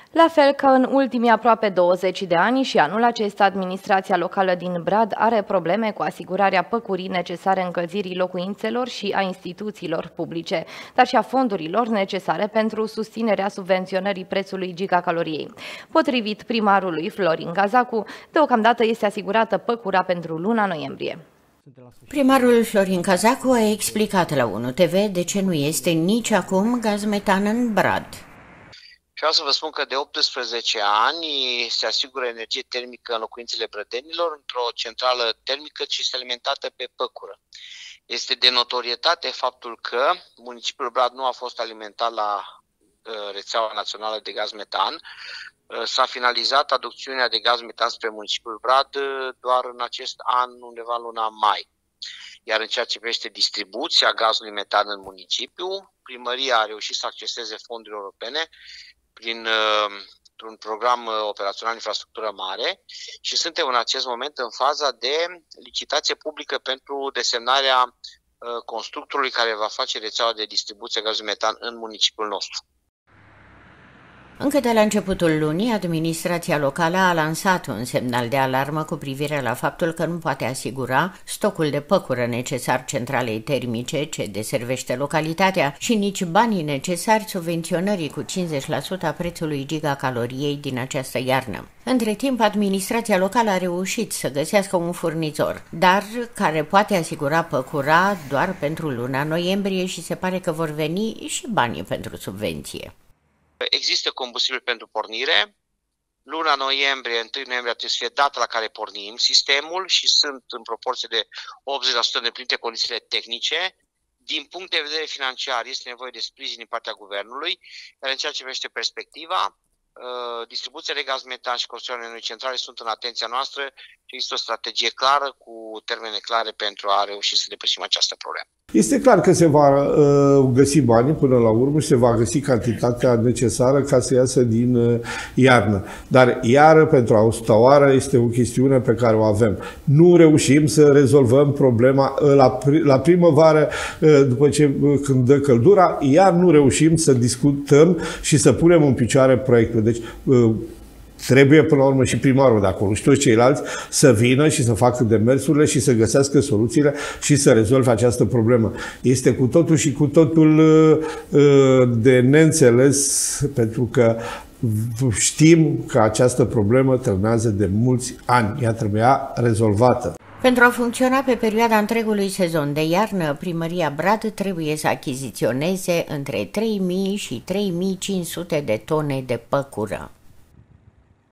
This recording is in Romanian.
La fel ca în ultimii aproape 20 de ani și anul acesta, administrația locală din Brad are probleme cu asigurarea păcurii necesare încălzirii locuințelor și a instituțiilor publice, dar și a fondurilor necesare pentru susținerea subvenționării prețului gigacaloriei. Potrivit primarului Florin Cazacu, deocamdată este asigurată păcura pentru luna noiembrie. Primarul Florin Cazacu a explicat la 1TV de ce nu este nici acum gaz metan în Brad. Vreau să vă spun că de 18 ani se asigură energie termică în locuințele brădenilor într-o centrală termică ce este alimentată pe păcură. Este de notorietate faptul că municipiul Brad nu a fost alimentat la rețeaua națională de gaz metan. S-a finalizat aducțiunea de gaz metan spre municipiul Brad doar în acest an, undeva în luna mai. Iar în ceea ce privește distribuția gazului metan în municipiu, primăria a reușit să acceseze fonduri europene printr-un program operațional infrastructură mare și suntem în acest moment în faza de licitație publică pentru desemnarea constructorului care va face rețeaua de distribuție a gazului metan în municipiul nostru. Încă de la începutul lunii, administrația locală a lansat un semnal de alarmă cu privire la faptul că nu poate asigura stocul de păcură necesar centralei termice ce deservește localitatea și nici banii necesari subvenționării cu 50% a prețului gigacaloriei din această iarnă. Între timp, administrația locală a reușit să găsească un furnizor, dar care poate asigura păcura doar pentru luna noiembrie și se pare că vor veni și banii pentru subvenție. Există combustibil pentru pornire. Luna noiembrie, 1 noiembrie trebuie să fie data la care pornim sistemul și sunt în proporție de 80% îndeplinite condițiile tehnice. Din punct de vedere financiar este nevoie de sprijin din partea guvernului, iar în ceea ce privește perspectiva, distribuția de gaz metan și construirea unei centrale sunt în atenția noastră și există o strategie clară cu termene clare pentru a reuși să depășim această problemă. Este clar că se va găsi banii până la urmă și se va găsi cantitatea necesară ca să iasă din iarnă. Dar iară, pentru a 100-a oară, este o chestiune pe care o avem. Nu reușim să rezolvăm problema la primăvară, când dă căldura, iar nu reușim să discutăm și să punem în picioare proiectul. Deci, trebuie până la urmă și primarul de acolo și toți ceilalți să vină și să facă demersurile și să găsească soluțiile și să rezolve această problemă. Este cu totul și cu totul de neînțeles, pentru că știm că această problemă terminează de mulți ani. Ea trebuia rezolvată. Pentru a funcționa pe perioada întregului sezon de iarnă, primăria Brad trebuie să achiziționeze între 3.000 și 3.500 de tone de păcură.